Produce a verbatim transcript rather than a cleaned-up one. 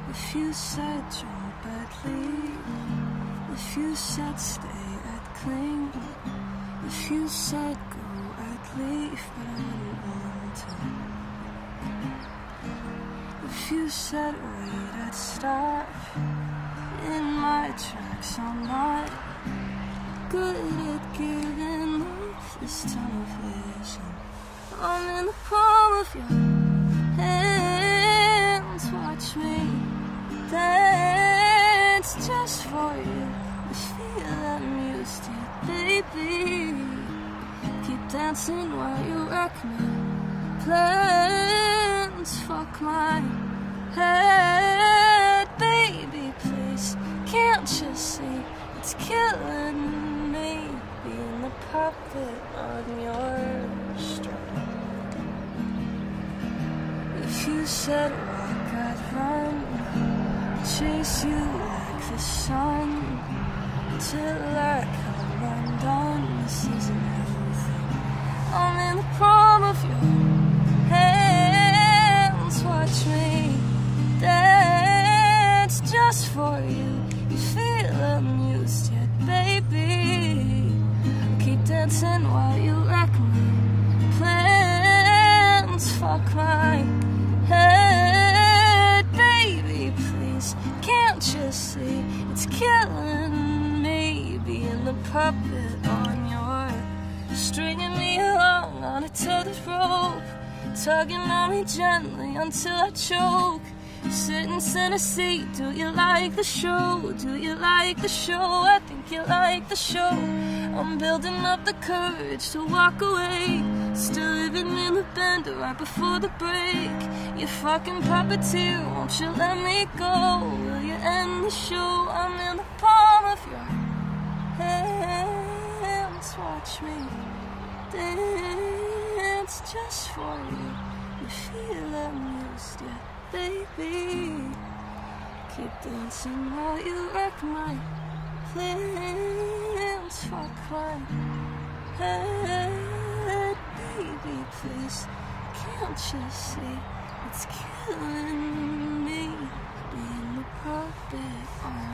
If you said jump, I'd leave. If you said stay, I'd cling. If you said go, I'd leave, but I didn't want to. If you said wait, I'd stop in my tracks. I'm not good at giving up this television. I'm in the palm of your hands. Watch me dance just for you. The feel I'm used to, baby. Keep dancing while you wreck me. Plans fuck my head, baby, please. Can't you see it's killing me, being the puppet on your string? If you said walk, I'd run, chase you like the sun, till I come undone. This isn't everything. I'm in the palm of your hands. Watch me dance just for you. You feel amused yet, baby. Keep dancing while you wreck me. Plans fuck my head, baby, please. Can't you see it's killing me, being the puppet on your, stringing me along on a tethered rope, tugging on me gently until I choke. Sitting center seat, do you like the show? Do you like the show? I think you like the show. I'm building up the courage to walk away, still living in the bend right before the break. You fucking puppeteer, won't you let me go? Will you end the show? I'm in the palm of your hands. Watch me dance just for you. You feel amused, yeah, baby. Keep dancing while you wreck my plans. Fuck my head, baby, please. Can't you see it's killing me, being the puppet on